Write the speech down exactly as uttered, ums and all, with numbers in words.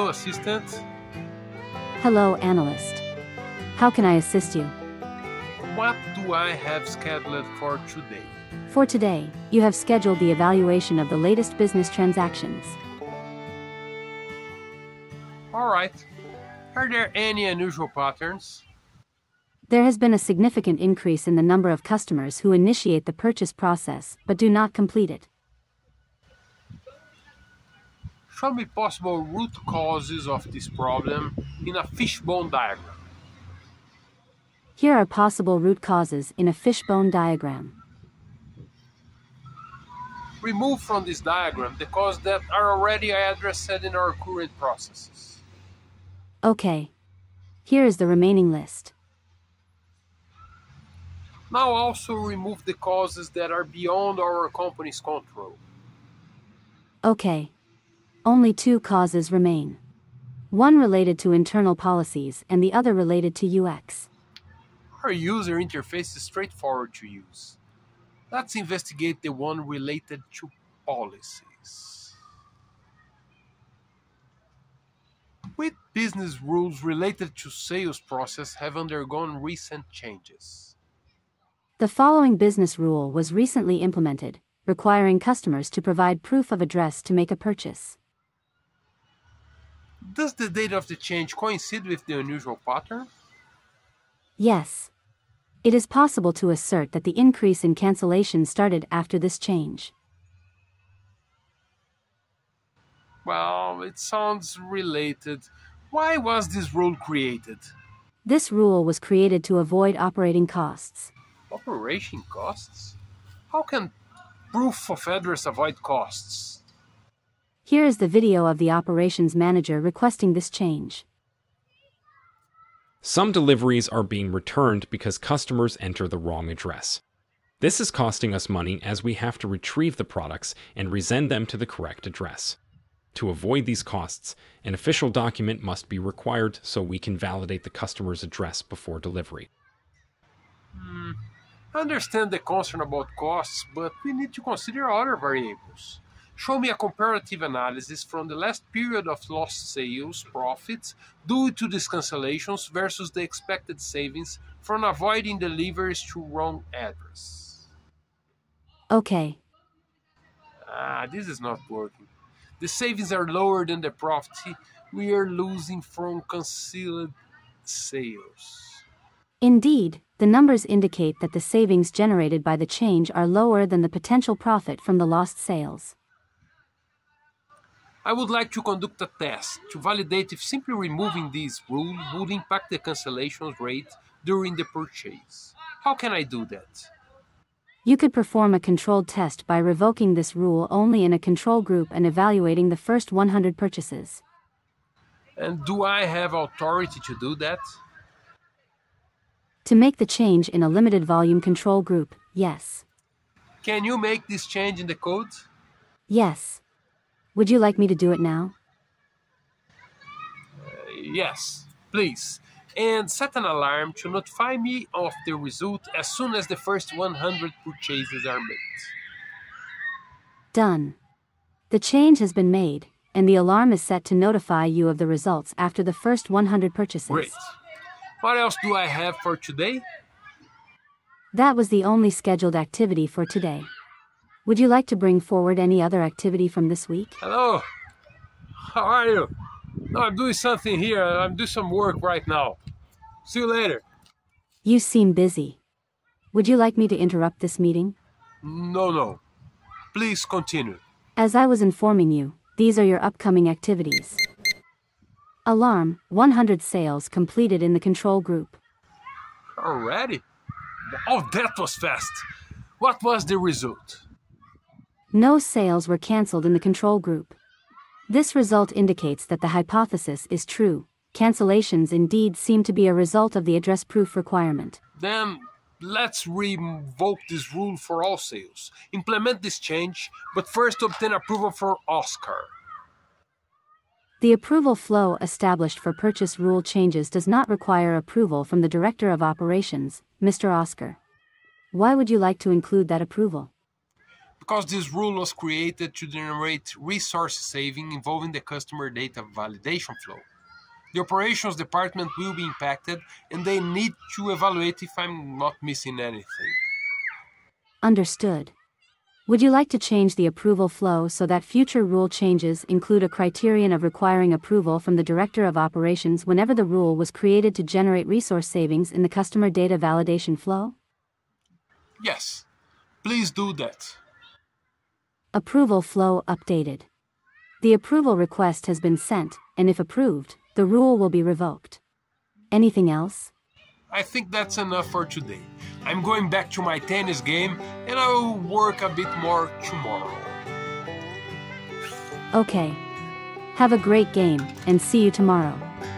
Hello, assistant. Hello, analyst. How can I assist you? What do I have scheduled for today? For today, you have scheduled the evaluation of the latest business transactions. Alright. Are there any unusual patterns? There has been a significant increase in the number of customers who initiate the purchase process but do not complete it. Show me possible root causes of this problem in a fishbone diagram. Here are possible root causes in a fishbone diagram. Remove from this diagram the causes that are already addressed in our current processes. Okay. Here is the remaining list. Now also remove the causes that are beyond our company's control. Okay. Only two causes remain. One related to internal policies and the other related to U X. Our user interface is straightforward to use. Let's investigate the one related to policies. Which business rules related to sales process have undergone recent changes? The following business rule was recently implemented, requiring customers to provide proof of address to make a purchase. Does the date of the change coincide with the unusual pattern? Yes. It is possible to assert that the increase in cancellation started after this change. Well, it sounds related. Why was this rule created? This rule was created to avoid operating costs. Operation costs? How can proof of address avoid costs? Here is the video of the operations manager requesting this change. Some deliveries are being returned because customers enter the wrong address. This is costing us money as we have to retrieve the products and resend them to the correct address. To avoid these costs, an official document must be required so we can validate the customer's address before delivery. Hmm. I understand the concern about costs, but we need to consider other variables. Show me a comparative analysis from the last period of lost sales profits due to these cancellations versus the expected savings from avoiding deliveries to wrong address. Okay. Ah, this is not working. The savings are lower than the profit we are losing from canceled sales. Indeed, the numbers indicate that the savings generated by the change are lower than the potential profit from the lost sales. I would like to conduct a test to validate if simply removing this rule would impact the cancellation rate during the purchase. How can I do that? You could perform a controlled test by revoking this rule only in a control group and evaluating the first one hundred purchases. And do I have authority to do that? To make the change in a limited volume control group, yes. Can you make this change in the code? Yes. Would you like me to do it now? Uh, yes, please. And set an alarm to notify me of the result as soon as the first one hundred purchases are made. Done. The change has been made, and the alarm is set to notify you of the results after the first one hundred purchases. Great. What else do I have for today? That was the only scheduled activity for today. Would you like to bring forward any other activity from this week? Hello. How are you? No, I'm doing something here. I'm doing some work right now. See you later. You seem busy. Would you like me to interrupt this meeting? No, no. Please continue. As I was informing you, these are your upcoming activities. Alarm, one hundred sales completed in the control group. Already? Oh, that was fast. What was the result? No sales were cancelled in the control group. This result indicates that the hypothesis is true. Cancellations indeed seem to be a result of the address proof requirement. Then let's revoke this rule for all sales. Implement this change, but first obtain approval for Oscar. The approval flow established for purchase rule changes does not require approval from the Director of Operations, Mister Oscar. Why would you like to include that approval? because this rule was created to generate resource saving involving the customer data validation flow. The operations department will be impacted and they need to evaluate if I'm not missing anything. Understood. Would you like to change the approval flow so that future rule changes include a criterion of requiring approval from the Director of Operations whenever the rule was created to generate resource savings in the customer data validation flow? Yes, please do that. Approval flow updated. The approval request has been sent, and if approved, the rule will be revoked. Anything else? I think that's enough for today. I'm going back to my tennis game and I will work a bit more tomorrow. Okay. Have a great game, and see you tomorrow.